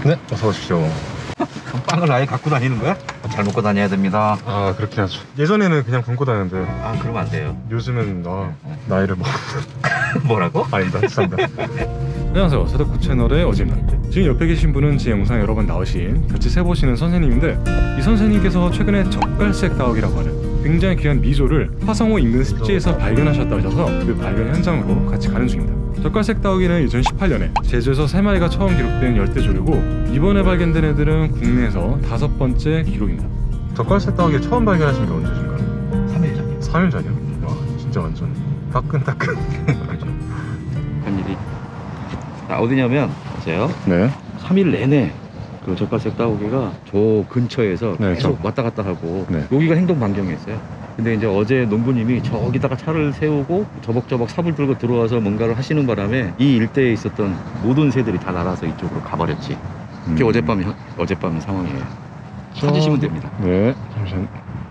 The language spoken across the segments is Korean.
네, 어서 오십시오. 빵을 아예 갖고 다니는 거야? 잘 먹고 다녀야 됩니다. 아, 그렇긴 하죠. 예전에는 그냥 굶고 다녔는데 아, 그러면 안 돼요. 요즘은 나이를 먹... 뭐라고? 아니다, 죄송합니다. 안녕하세요, 서덕구 채널의 어지입니다. 지금 옆에 계신 분은 제 영상 여러 번 나오신 같이 세보시는 선생님인데, 이 선생님께서 최근에 젓갈색 따오기라고 하는 굉장히 귀한 미조를 화성호 인근 습지에서 발견하셨다 하셔서 그 발견 현장으로 같이 가는 중입니다. 젓갈색 따오기는 2018년에 제주에서 3마리가 처음 기록된 열대조류고, 이번에 발견된 애들은 국내에서 5번째 기록입니다. 젓갈색 따오기 처음 발견하신 게 언제신가요? 3일 전이요. 3일 전이요? 와, 진짜 완전 따끈따끈. 그죠. 그런 일이. 어디냐면, 보세요. 네. 3일 내내 그 젓갈색 따오기가 저 근처에서 네, 계속 왔다 갔다 하고, 네. 여기가 행동 반경이었어요. 근데 이제 어제 농부님이 저기다가 차를 세우고 저벅저벅 삽을 들고 들어와서 뭔가를 하시는 바람에 이 일대에 있었던 모든 새들이 다 날아서 이쪽으로 가버렸지. 그게 어젯밤 상황이에요. 찾으시면 됩니다. 네, 잠시만.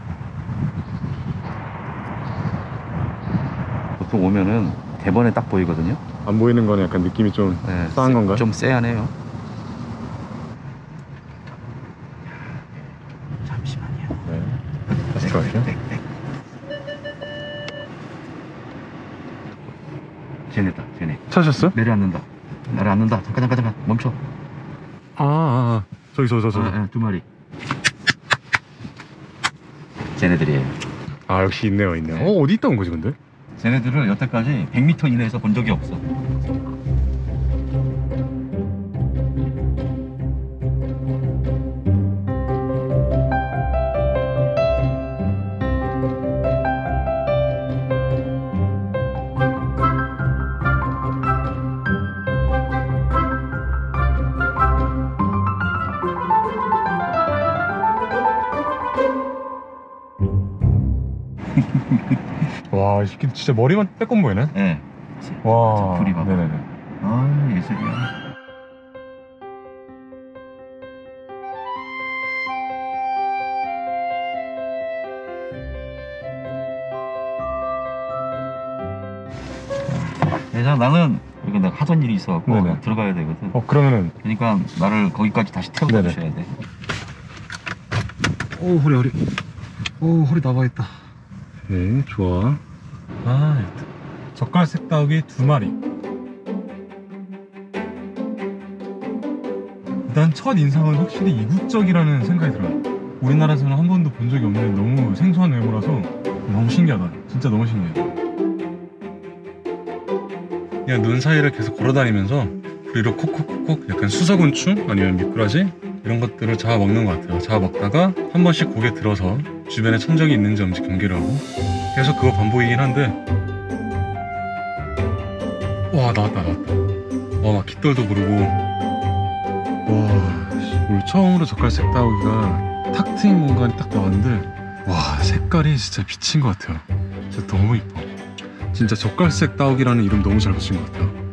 보통 오면은 대번에 딱 보이거든요. 안 보이는 거는 약간 느낌이 좀 네, 싸한 건가요? 좀 쎄하네요. 잠시만요. 네. 다시 들어갈게요. 쟤네다, 쟤네. 찾으셨어요? 내려앉는다. 잠깐, 멈춰. 저기. 두 마리. 쟤네들이에요. 아, 역시 있네요. 어디 있다 온 거지 근데? 쟤네들을 여태까지 100m 이내에서 본 적이 없어. 와, 이 새끼 진짜 머리만 빼꼼 보이네. 네. 와, 불이 봐봐. 네네네. 아, 예술이야. 그래서 나는 여기 내가 하던 일이 있어갖고 네네. 들어가야 되거든. 그러면은 그러니까 나를 거기까지 다시 태워다 네네. 주셔야 돼. 오, 허리. 오, 허리 나와있다. 네, 좋아. 젓갈색 따오기 2마리. 일단 첫 인상은 확실히 이국적이라는 생각이 들어요. 우리나라에서는 한 번도 본 적이 없는 너무 생소한 외모라서 너무 신기하다. 진짜 너무 신기해. 그냥 눈 사이를 계속 걸어다니면서 부리로 콕콕콕콕 약간 수사곤충 아니면 미꾸라지 이런 것들을 잡아먹는 것 같아요. 잡아먹다가 한 번씩 고개 들어서 주변에 천적이 있는지 없는지 경계를 하고 계속 그거 반복이긴 한데, 와, 나왔다. 막 깃털도 부르고. 와, 오늘 처음으로 젓갈색 따오기가 탁 트인 공간이 딱 나왔는데, 와, 색깔이 진짜 미친 것 같아요. 진짜 너무 이뻐. 진짜 젓갈색 따오기라는 이름 너무 잘 붙인 것 같아요.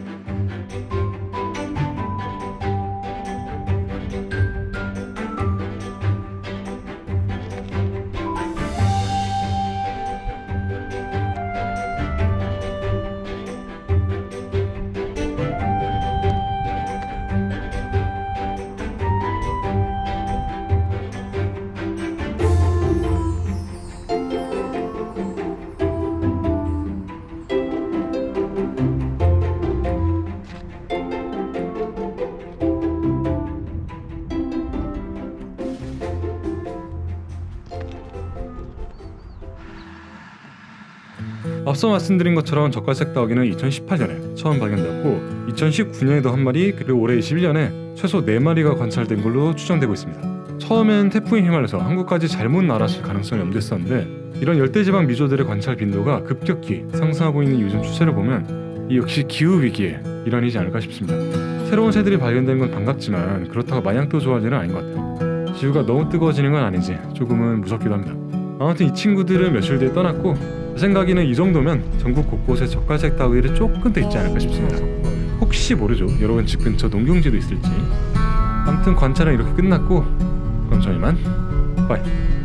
앞서 말씀드린 것처럼 젓갈색 따오기는 2018년에 처음 발견되었고 2019년에도 한 마리, 그리고 올해 21년에 최소 4마리가 관찰된 걸로 추정되고 있습니다. 처음엔 태풍에 휘말려서 한국까지 잘못 날아설 가능성이 염두했었는데, 이런 열대지방 미조들의 관찰 빈도가 급격히 상승하고 있는 요즘 추세를 보면 이 역시 기후위기의 일환이지 않을까 싶습니다. 새로운 새들이 발견되는 건 반갑지만 그렇다고 마냥 또 좋아할 일은 아닌 것 같아요. 지구가 너무 뜨거워지는 건 아닌지 조금은 무섭기도 합니다. 아무튼 이 친구들은 며칠 뒤에 떠났고, 제 생각에는 이 정도면 전국 곳곳에 젓갈색 따오기를 조금 더 있지 않을까 싶습니다. 혹시 모르죠, 여러분 집 근처 농경지도 있을지. 아무튼 관찰은 이렇게 끝났고, 그럼 저희만 빠이.